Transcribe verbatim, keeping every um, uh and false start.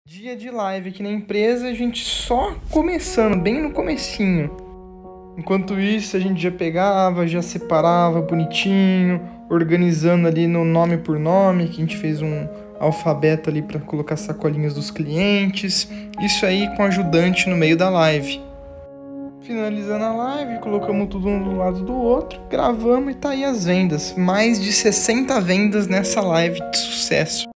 Dia de live aqui na empresa, a gente só começando, bem no comecinho. Enquanto isso, a gente já pegava, já separava bonitinho, organizando ali no nome por nome, que a gente fez um alfabeto ali para colocar sacolinhas dos clientes. Isso aí com ajudante no meio da live. Finalizando a live, colocamos tudo um do lado do outro, gravamos e tá aí as vendas. Mais de sessenta vendas nessa live de sucesso.